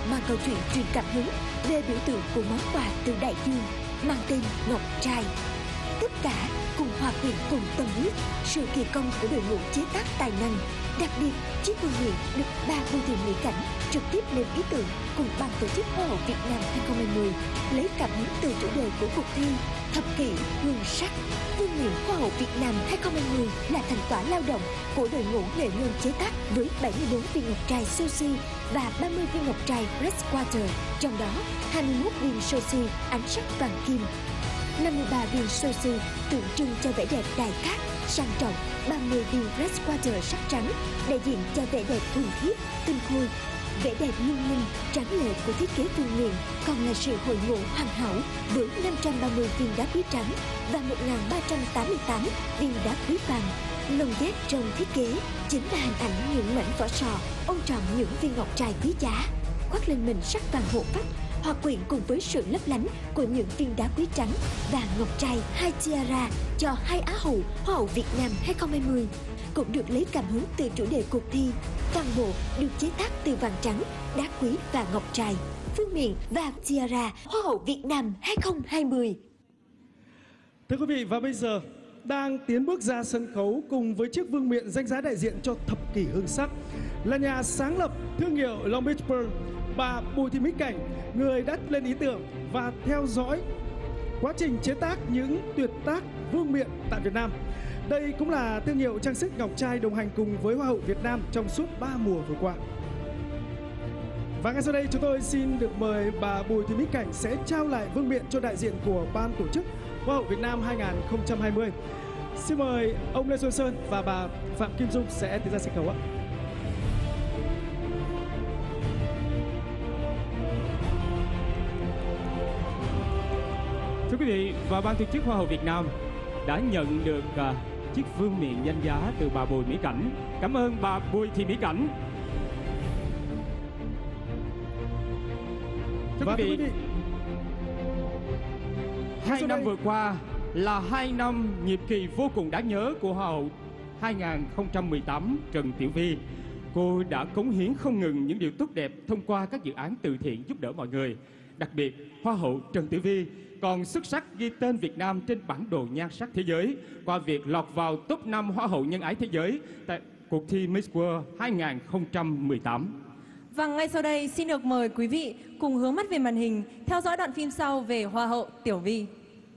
mang câu chuyện truyền cảm hứng về biểu tượng của món quà từ đại dương mang tên ngọc trai. Tất cả cùng hòa quyện cùng tâm huyết, sự kỳ công của đội ngũ chế tác tài năng. Đặc biệt, chiếc vương miện được ba Bùi Thị Mỹ Cảnh trực tiếp lên ý tưởng cùng ban tổ chức Hoa hậu Việt Nam 2020, lấy cảm hứng từ chủ đề của cuộc thi Thập kỷ hương sắc. Vương miện Hoa hậu Việt Nam 2020 là thành quả lao động của đội ngũ nghệ nhân chế tác với 74 viên ngọc trai Sochi và 30 viên ngọc trai Freshwater, trong đó 21 viên Sochi ánh sắc vàng kim, 53 viên Sochi tượng trưng cho vẻ đẹp đài cát sang trọng, 30 viên Freshwater sắc trắng đại diện cho vẻ đẹp thuần khiết, tinh khôi. Vẻ đẹp lung linh, tráng lệ của thiết kế vương miện còn là sự hội ngộ hoàn hảo với 530 viên đá quý trắng và 1.388 viên đá quý vàng. Lồng ghép trong thiết kế chính là hình ảnh những mảnh vỏ sò ôm trọn những viên ngọc trai quý giá, khoác lên mình sắc vàng hộ phách, hòa quyện cùng với sự lấp lánh của những viên đá quý trắng và ngọc trai hai tiara cho hai Á hậu Hoa hậu Việt Nam 2020 cũng được lấy cảm hứng từ chủ đề cuộc thi. Toàn bộ được chế tác từ vàng trắng, đá quý và ngọc trai, vương miện và tiara Hoa hậu Việt Nam 2020. Thưa quý vị, và bây giờ đang tiến bước ra sân khấu cùng với chiếc vương miện danh giá đại diện cho thập kỷ hương sắc là nhà sáng lập thương hiệu Long Beach Pearl, bà Bùi Thị Mỹ Cảnh, người đã lên ý tưởng và theo dõi quá trình chế tác những tuyệt tác vương miện tại Việt Nam. Đây cũng là thương hiệu trang sức ngọc trai đồng hành cùng với Hoa hậu Việt Nam trong suốt 3 mùa vừa qua. Và ngay sau đây chúng tôi xin được mời bà Bùi Thị Mỹ Cảnh sẽ trao lại vương miện cho đại diện của ban tổ chức Hoa hậu Việt Nam 2020. Xin mời ông Lê Xuân Sơn và bà Phạm Kim Dung sẽ tiến ra sân khấu ạ. Thưa quý vị, và ban tổ chức Hoa hậu Việt Nam đã nhận được chiếc vương miện danh giá từ bà Bùi Mỹ Cảnh. Cảm ơn bà Bùi Thị Mỹ Cảnh. Thưa quý vị, 2 năm vừa qua là 2 năm nhiệm kỳ vô cùng đáng nhớ của Hoa hậu 2018 Trần Tiểu Vy. Cô đã cống hiến không ngừng những điều tốt đẹp thông qua các dự án từ thiện giúp đỡ mọi người. Đặc biệt, Hoa hậu Trần Tiểu Vy còn xuất sắc ghi tên Việt Nam trên bản đồ nhan sắc thế giới qua việc lọt vào top 5 Hoa hậu nhân ái thế giới tại cuộc thi Miss World 2018. Và ngay sau đây xin được mời quý vị cùng hướng mắt về màn hình theo dõi đoạn phim sau về Hoa hậu Tiểu Vy.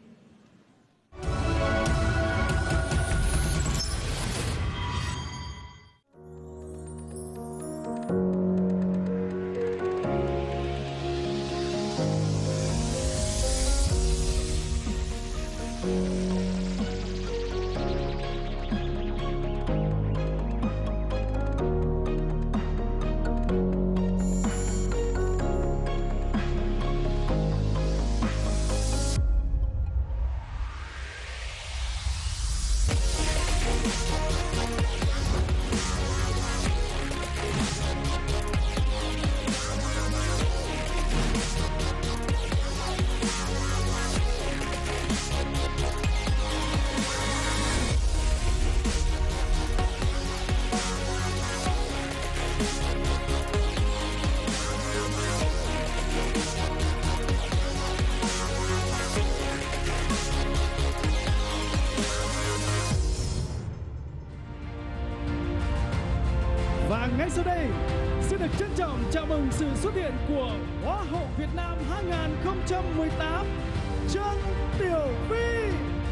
Và ngay sau đây xin được trân trọng chào mừng sự xuất hiện của Hoa hậu Việt Nam 2018 Trần Tiểu Vy.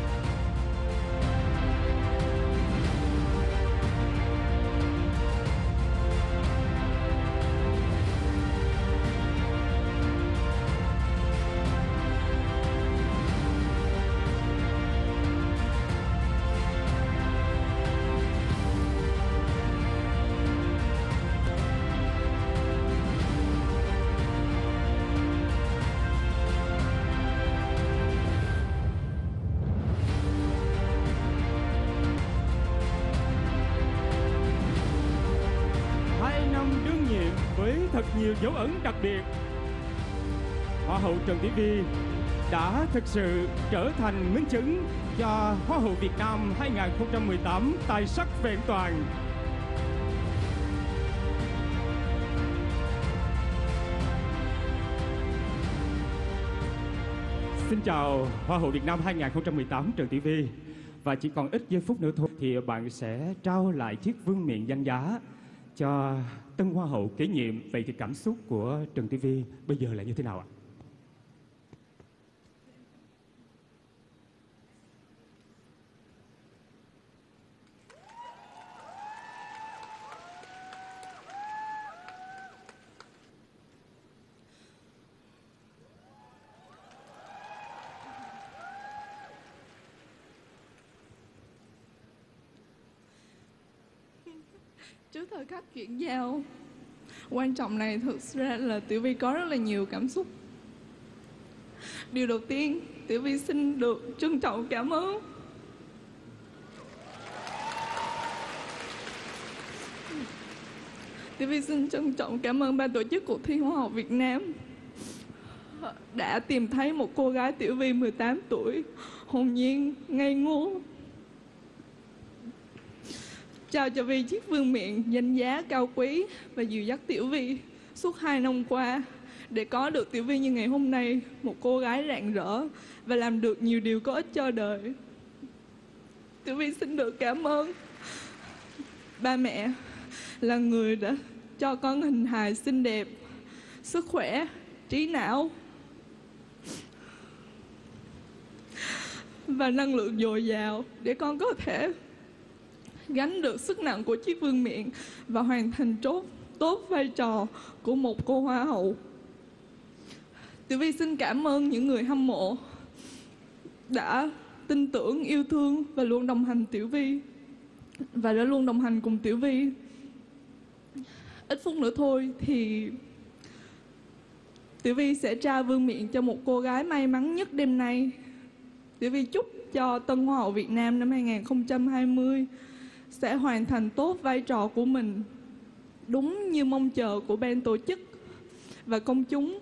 Thật nhiều dấu ấn đặc biệt, Hoa hậu Trần Tiểu Vy đã thực sự trở thành minh chứng cho Hoa hậu Việt Nam 2018 tài sắc vẹn toàn. Xin chào Hoa hậu Việt Nam 2018 Trần Tiểu Vy. Và chỉ còn ít giây phút nữa thôi thì bạn sẽ trao lại chiếc vương miện danh giá cho tân Hoa hậu kế nhiệm. Vậy thì cảm xúc của Trần Tiểu Vy bây giờ là như thế nào ạ? Trước thời khắc chuyển giao quan trọng này, thực ra là Tiểu Vy có rất là nhiều cảm xúc. Điều đầu tiên, Tiểu Vy xin được trân trọng cảm ơn Tiểu Vy xin trân trọng cảm ơn ban tổ chức cuộc thi Hoa hậu Việt Nam đã tìm thấy một cô gái Tiểu Vy 18 tuổi, hồn nhiên, ngây ngô, trao cho Vy chiếc vương miện danh giá cao quý và dìu dắt Tiểu Vy suốt 2 năm qua để có được Tiểu Vy như ngày hôm nay, một cô gái rạng rỡ và làm được nhiều điều có ích cho đời. Tiểu Vy xin được cảm ơn ba mẹ là người đã cho con hình hài xinh đẹp, sức khỏe, trí não và năng lượng dồi dào để con có thể gánh được sức nặng của chiếc vương miện và hoàn thành tốt vai trò của một cô Hoa hậu. Tiểu Vy xin cảm ơn những người hâm mộ đã tin tưởng, yêu thương và luôn đồng hành Tiểu Vy và đã luôn đồng hành cùng Tiểu Vy. Ít phút nữa thôi thì Tiểu Vy sẽ trao vương miện cho một cô gái may mắn nhất đêm nay. Tiểu Vy chúc cho tân Hoa hậu Việt Nam năm 2020 sẽ hoàn thành tốt vai trò của mình, đúng như mong chờ của ban tổ chức và công chúng.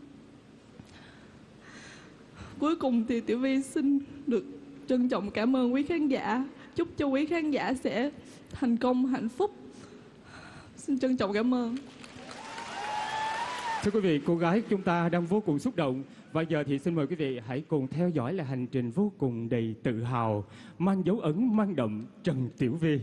Cuối cùng thì Tiểu Vy xin được trân trọng cảm ơn quý khán giả, chúc cho quý khán giả sẽ thành công, hạnh phúc. Xin trân trọng cảm ơn. Thưa quý vị, cô gái chúng ta đang vô cùng xúc động. Và giờ thì xin mời quý vị hãy cùng theo dõi là hành trình vô cùng đầy tự hào, mang dấu ấn mang đậm Trần Tiểu Vy.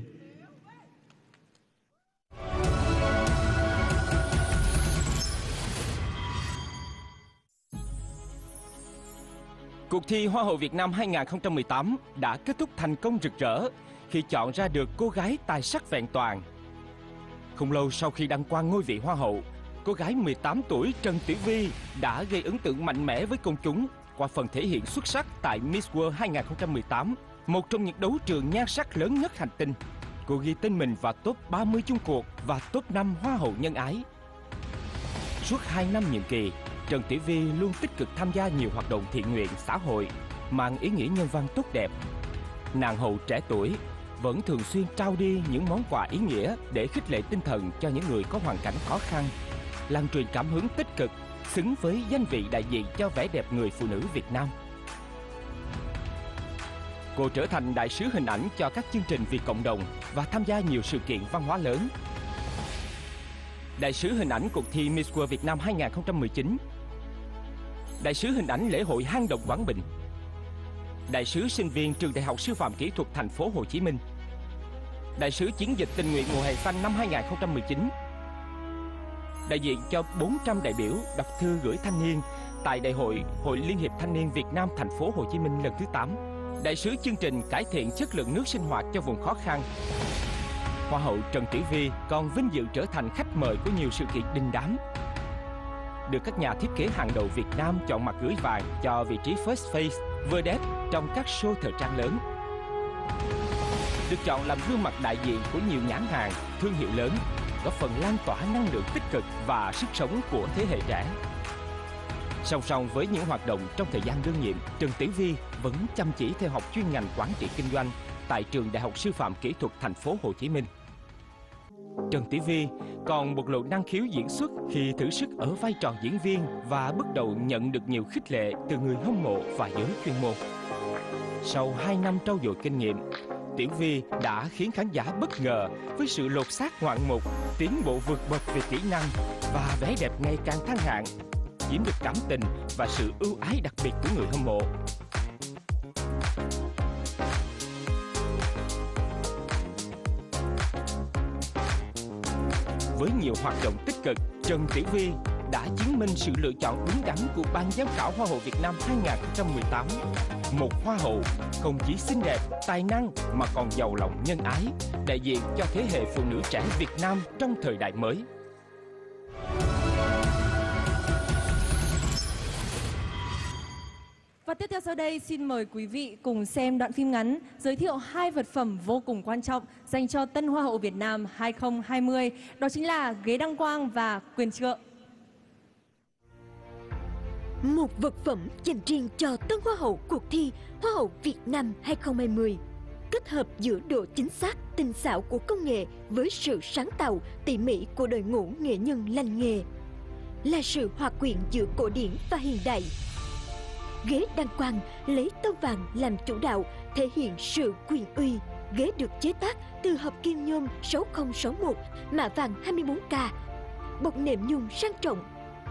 Cuộc thi Hoa hậu Việt Nam 2018 đã kết thúc thành công rực rỡ khi chọn ra được cô gái tài sắc vẹn toàn. Không lâu sau khi đăng quang ngôi vị Hoa hậu, cô gái 18 tuổi Trần Tiểu Vy đã gây ấn tượng mạnh mẽ với công chúng qua phần thể hiện xuất sắc tại Miss World 2018, một trong những đấu trường nhan sắc lớn nhất hành tinh. Cô ghi tên mình vào top 30 chung cuộc và top 5 Hoa hậu nhân ái. Suốt 2 năm nhiệm kỳ, Trần Tiểu Vy luôn tích cực tham gia nhiều hoạt động thiện nguyện xã hội mang ý nghĩa nhân văn tốt đẹp. Nàng hậu trẻ tuổi vẫn thường xuyên trao đi những món quà ý nghĩa để khích lệ tinh thần cho những người có hoàn cảnh khó khăn, lan truyền cảm hứng tích cực, xứng với danh vị đại diện cho vẻ đẹp người phụ nữ Việt Nam. Cô trở thành đại sứ hình ảnh cho các chương trình vì cộng đồng và tham gia nhiều sự kiện văn hóa lớn. Đại sứ hình ảnh cuộc thi Miss World Việt Nam 2019, đại sứ hình ảnh lễ hội Hang Động Quảng Bình, đại sứ sinh viên trường Đại học Sư phạm Kỹ thuật Thành phố Hồ Chí Minh, đại sứ chiến dịch tình nguyện mùa hè xanh năm 2019, đại diện cho 400 đại biểu đọc thư gửi thanh niên tại Đại hội Hội Liên hiệp Thanh niên Việt Nam Thành phố Hồ Chí Minh lần thứ 8, đại sứ chương trình cải thiện chất lượng nước sinh hoạt cho vùng khó khăn. Hoa hậu Trần Tiểu Vy còn vinh dự trở thành khách mời của nhiều sự kiện đình đám, được các nhà thiết kế hàng đầu Việt Nam chọn mặt gửi vàng cho vị trí First Face vừa đẹp trong các show thời trang lớn. Được chọn làm gương mặt đại diện của nhiều nhãn hàng, thương hiệu lớn, góp phần lan tỏa năng lượng tích cực và sức sống của thế hệ trẻ. Song song với những hoạt động trong thời gian đương nhiệm, Trần Tiểu Vy vẫn chăm chỉ theo học chuyên ngành quản trị kinh doanh tại trường Đại học Sư phạm Kỹ thuật Thành phố Hồ Chí Minh. Trần Tiểu Vy còn bộc lộ năng khiếu diễn xuất khi thử sức ở vai trò diễn viên và bước đầu nhận được nhiều khích lệ từ người hâm mộ và giới chuyên môn. Sau 2 năm trau dồi kinh nghiệm, Tiểu Vy đã khiến khán giả bất ngờ với sự lột xác ngoạn mục, tiến bộ vượt bậc về kỹ năng và vẻ đẹp ngày càng thăng hạng. chiếm được cảm tình và sự ưu ái đặc biệt của người hâm mộ. Với nhiều hoạt động tích cực, Trần Tiểu Vy đã chứng minh sự lựa chọn đúng đắn của Ban giám khảo Hoa hậu Việt Nam 2018. Một Hoa hậu không chỉ xinh đẹp, tài năng mà còn giàu lòng nhân ái, đại diện cho thế hệ phụ nữ trẻ Việt Nam trong thời đại mới. Và tiếp theo sau đây xin mời quý vị cùng xem đoạn phim ngắn giới thiệu 2 vật phẩm vô cùng quan trọng dành cho Tân Hoa hậu Việt Nam 2020. Đó chính là ghế đăng quang và quyền trượng. Một vật phẩm dành riêng cho Tân Hoa hậu cuộc thi Hoa hậu Việt Nam 2020. Kết hợp giữa độ chính xác, tinh xảo của công nghệ với sự sáng tạo, tỉ mỉ của đội ngũ nghệ nhân lành nghề. Là sự hòa quyện giữa cổ điển và hiện đại. Ghế đăng quang lấy tông vàng làm chủ đạo, thể hiện sự quyền uy. Ghế được chế tác từ hợp kim nhôm 6061, mạ vàng 24K, bọc nệm nhung sang trọng.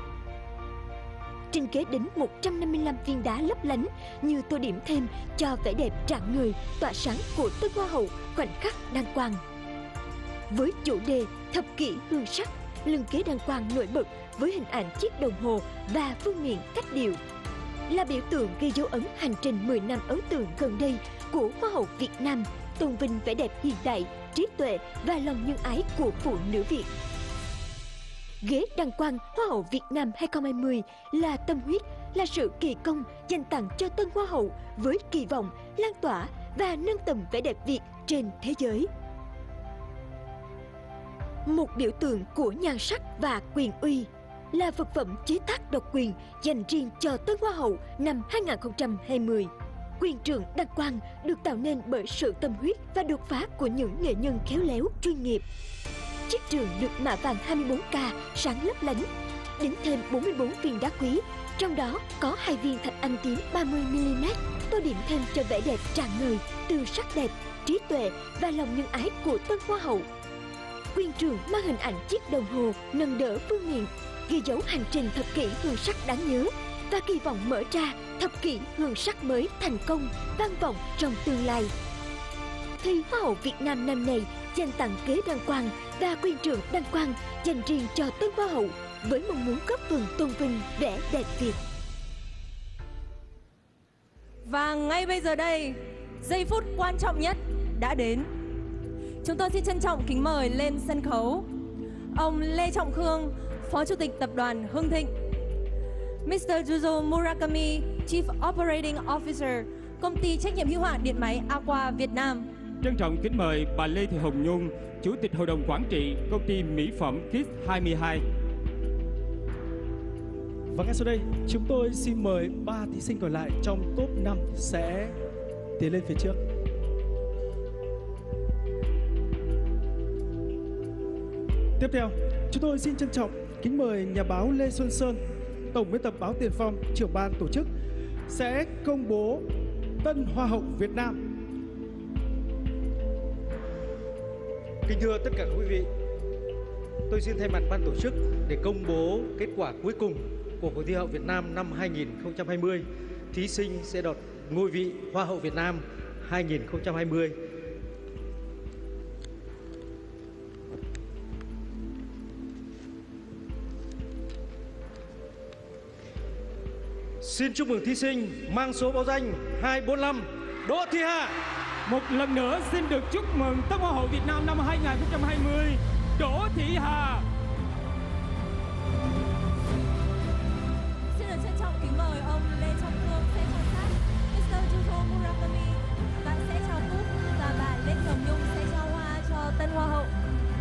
Trên ghế đính 155 viên đá lấp lánh như tô điểm thêm cho vẻ đẹp rạng ngời, tỏa sáng của Tân Hoa hậu khoảnh khắc đăng quang. Với chủ đề thập kỷ hương sắc, lưng ghế đăng quang nổi bật với hình ảnh chiếc đồng hồ và vương miện cách điệu, là biểu tượng ghi dấu ấn hành trình 10 năm ấn tượng gần đây của Hoa hậu Việt Nam, tôn vinh vẻ đẹp hiện đại, trí tuệ và lòng nhân ái của phụ nữ Việt. Ghế đăng quang Hoa hậu Việt Nam 2020 là tâm huyết, là sự kỳ công dành tặng cho Tân Hoa hậu với kỳ vọng lan tỏa và nâng tầm vẻ đẹp Việt trên thế giới. Một biểu tượng của nhan sắc và quyền uy, là vật phẩm chế tác độc quyền dành riêng cho Tân Hoa hậu năm 2020. Quyền trượng đăng quang được tạo nên bởi sự tâm huyết và đột phá của những nghệ nhân khéo léo chuyên nghiệp. Chiếc trường được mạ vàng 24K sáng lấp lánh, đính thêm 44 viên đá quý, trong đó có 2 viên thạch anh tím 30mm, tô điểm thêm cho vẻ đẹp tràn ngời từ sắc đẹp, trí tuệ và lòng nhân ái của Tân Hoa hậu. Quyền trường mang hình ảnh chiếc đồng hồ nâng đỡ vương miện, ghi dấu hành trình thập kỷ hương sắc đáng nhớ và kỳ vọng mở ra thập kỷ hương sắc mới thành công, vang vọng trong tương lai. Thi Hoa hậu Việt Nam năm nay dành tặng ghế đăng quang và quyền trượng đăng quang dành riêng cho Tân Hoa hậu với mong muốn góp phần tôn vinh vẻ đẹp Việt. Và ngay bây giờ đây, giây phút quan trọng nhất đã đến. Chúng tôi xin trân trọng kính mời lên sân khấu ông Lê Trọng Khương, Phó Chủ tịch Tập đoàn Hưng Thịnh, Mr. Juzo Murakami, Chief Operating Officer, Công ty trách nhiệm hữu hạn điện máy Aqua Việt Nam. Trân trọng kính mời bà Lê Thị Hồng Nhung, Chủ tịch Hội đồng Quản trị Công ty Mỹ phẩm Kids 22. Và ngay sau đây, chúng tôi xin mời 3 thí sinh còn lại trong top 5 sẽ tiến lên phía trước. Tiếp theo, chúng tôi xin trân trọng kính mời nhà báo Lê Xuân Sơn, Tổng biên tập báo Tiền Phong, trưởng ban tổ chức sẽ công bố Tân Hoa hậu Việt Nam. Kính thưa tất cả các quý vị, tôi xin thay mặt ban tổ chức để công bố kết quả cuối cùng của cuộc thi Hậu Việt Nam năm 2020. Thí sinh sẽ đoạt ngôi vị Hoa hậu Việt Nam 2020. Xin chúc mừng thí sinh mang số báo danh 245 Đỗ Thị Hà. Một lần nữa xin được chúc mừng Tân Hoa hậu Việt Nam năm 2020 Đỗ Thị Hà. Xin được trân trọng kính mời ông Lê Trọng Khương sẽ chào sát, Mr. Juzo Murakami bạn sẽ chào cúp và bà Lê Thị Hồng Nhung sẽ trao hoa cho Tân Hoa hậu.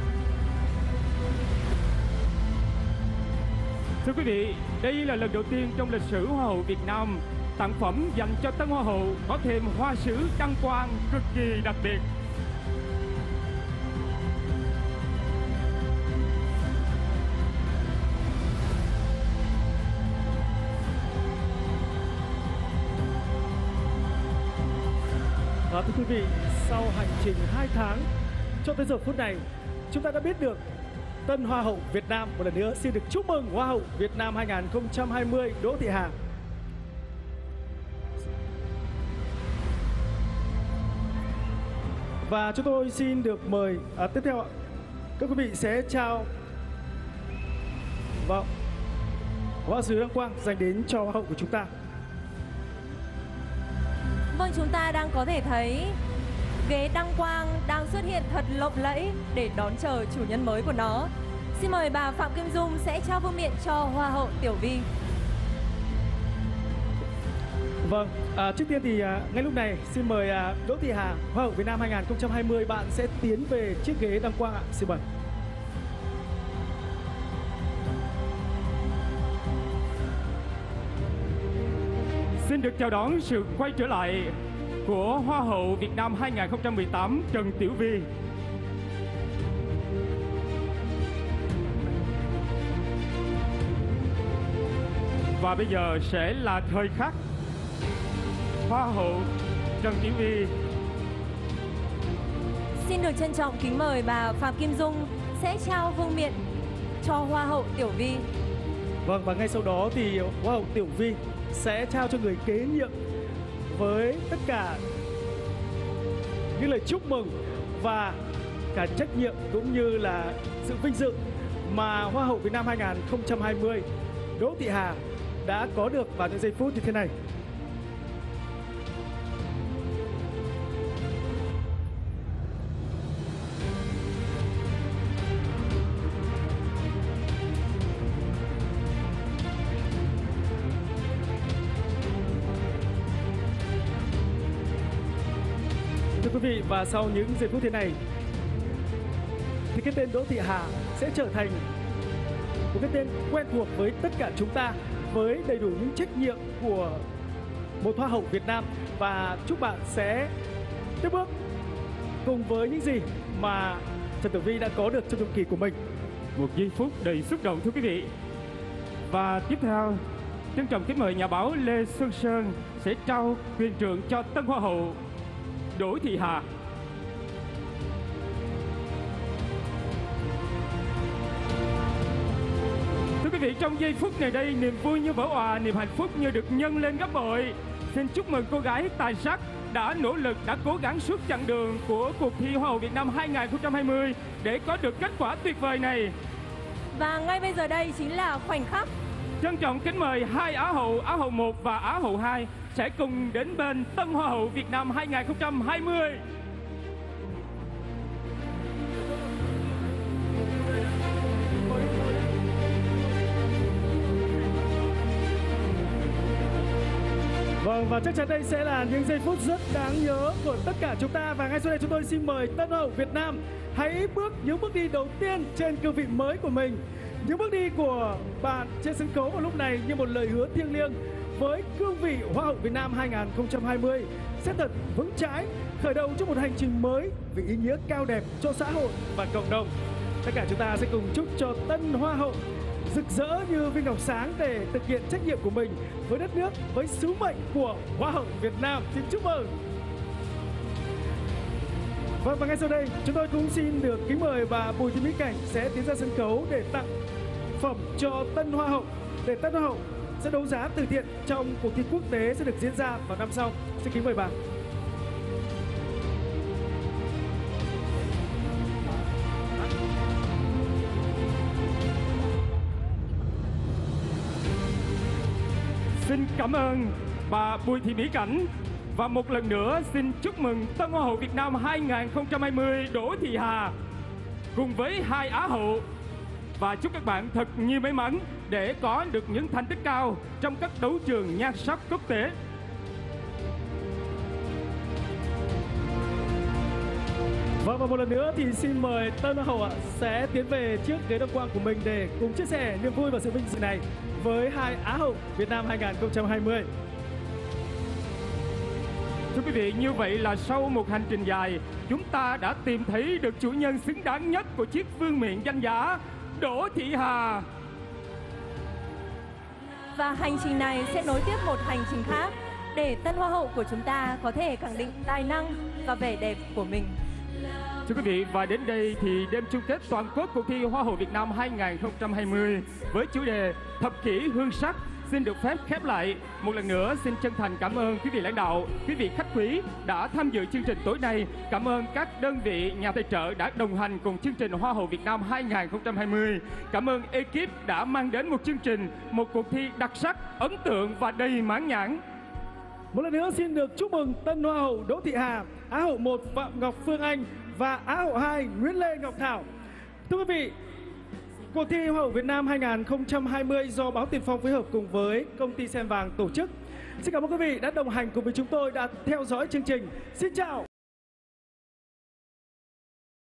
Thưa quý vị, đây là lần đầu tiên trong lịch sử Hoa hậu Việt Nam tặng phẩm dành cho Tân Hoa hậu có thêm hoa sứ đăng quang cực kỳ đặc biệt. Và thưa quý vị, sau hành trình 2 tháng cho tới giờ phút này, chúng ta đã biết được tân Hoa hậu Việt Nam. Một lần nữa xin được chúc mừng Hoa hậu Việt Nam 2020 Đỗ Thị Hà. Và chúng tôi xin được mời tiếp theo ạ. Các quý vị sẽ trao hoa sứ đăng quang dành đến cho Hoa hậu của chúng ta. Vâng, chúng ta đang có thể thấy ghế đăng quang đang xuất hiện thật lộng lẫy để đón chờ chủ nhân mới của nó. Xin mời bà Phạm Kim Dung sẽ trao vương miện cho Hoa hậu Tiểu Vi. Vâng, trước tiên thì ngay lúc này xin mời Đỗ Thị Hà, Hoa hậu Việt Nam 2020, bạn sẽ tiến về chiếc ghế đăng quang ạ. Xin mời. Xin được chào đón sự quay trở lại của Hoa hậu Việt Nam 2018 Trần Tiểu Vi. Và bây giờ sẽ là thời khắc Hoa hậu Trần Tiểu Vi. Xin được trân trọng kính mời bà Phạm Kim Dung sẽ trao vương miện cho Hoa hậu Tiểu Vi. Vâng, và ngay sau đó thì Hoa hậu Tiểu Vi sẽ trao cho người kế nhiệm với tất cả những lời chúc mừng và cả trách nhiệm cũng như là sự vinh dự mà Hoa hậu Việt Nam 2020 Đỗ Thị Hà đã có được vào những giây phút như thế này. Thưa quý vị, và sau những giây phút thế này thì cái tên Đỗ Thị Hà sẽ trở thành một cái tên quen thuộc với tất cả chúng ta, với đầy đủ những trách nhiệm của một Hoa hậu Việt Nam. Và chúc bạn sẽ tiếp bước cùng với những gì mà Trần Tiểu Vi đã có được trong nhiệm kỳ của mình. Một giây phút đầy xúc động thưa quý vị. Và tiếp theo, trân trọng kính mời nhà báo Lê Xuân Sơn sẽ trao quyền trượng cho tân Hoa hậu Đỗ Thị Hà. Thưa quý vị, trong giây phút này đây, niềm vui như vỡ òa, niềm hạnh phúc như được nhân lên gấp bội. Xin chúc mừng cô gái tài sắc đã nỗ lực, đã cố gắng suốt chặng đường của cuộc thi Hoa hậu Việt Nam 2020 để có được kết quả tuyệt vời này. Và ngay bây giờ đây chính là khoảnh khắc Trân trọng kính mời hai Á hậu 1 và Á hậu 2 sẽ cùng đến bên tân Hoa hậu Việt Nam 2020. Vâng, và chắc chắn đây sẽ là những giây phút rất đáng nhớ của tất cả chúng ta. Và ngay sau đây chúng tôi xin mời tân Hoa hậu Việt Nam hãy bước những bước đi đầu tiên trên cương vị mới của mình. Những bước đi của bạn trên sân khấu vào lúc này như một lời hứa thiêng liêng với cương vị Hoa hậu Việt Nam 2020 sẽ thật vững chãi, khởi đầu cho một hành trình mới vì ý nghĩa cao đẹp cho xã hội và cộng đồng. Tất cả chúng ta sẽ cùng chúc cho tân Hoa hậu rực rỡ như viên ngọc sáng để thực hiện trách nhiệm của mình với đất nước, với sứ mệnh của Hoa hậu Việt Nam. Xin chúc mừng. Vâng, và ngay sau đây chúng tôi cũng xin được kính mời bà Bùi Thị Mỹ Cảnh sẽ tiến ra sân khấu để tặng phẩm cho tân Hoa hậu, để tân Hoa hậu sẽ đấu giá từ thiện trong cuộc thi quốc tế sẽ được diễn ra vào năm sau. Xin kính mời bà. Xin cảm ơn bà Bùi Thị Mỹ Cảnh. Và một lần nữa xin chúc mừng tân Hoa hậu Việt Nam 2020 Đỗ Thị Hà cùng với hai Á hậu. Và chúc các bạn thật nhiều may mắn để có được những thành tích cao trong các đấu trường nhan sắc quốc tế. Vâng, và một lần nữa thì xin mời tân Hoa hậu sẽ tiến về trước ghế đăng quang của mình để cùng chia sẻ niềm vui và sự vinh dự này với hai Á hậu Việt Nam 2020. Thưa quý vị, như vậy là sau một hành trình dài, chúng ta đã tìm thấy được chủ nhân xứng đáng nhất của chiếc vương miện danh giá, Đỗ Thị Hà. và hành trình này sẽ nối tiếp một hành trình khác để tân Hoa hậu của chúng ta có thể khẳng định tài năng và vẻ đẹp của mình. Thưa quý vị, và đến đây thì đêm chung kết toàn quốc cuộc thi Hoa hậu Việt Nam 2020 với chủ đề Thập kỷ hương sắc xin được phép khép lại. Một lần nữa xin chân thành cảm ơn quý vị lãnh đạo, quý vị khách quý đã tham dự chương trình tối nay. Cảm ơn các đơn vị nhà tài trợ đã đồng hành cùng chương trình Hoa hậu Việt Nam 2020. Cảm ơn ekip đã mang đến một chương trình, một cuộc thi đặc sắc, ấn tượng và đầy mãn nhãn. Một lần nữa xin được chúc mừng tân Hoa hậu Đỗ Thị Hà, Á hậu 1 Phạm Ngọc Phương Anh và Á hậu 2 Nguyễn Lê Ngọc Thảo. Thưa quý vị, cuộc thi Hoa hậu Việt Nam 2020 do Báo Tiền Phong phối hợp cùng với công ty Sen Vàng tổ chức. Xin cảm ơn quý vị đã đồng hành cùng với chúng tôi, đã theo dõi chương trình. Xin chào!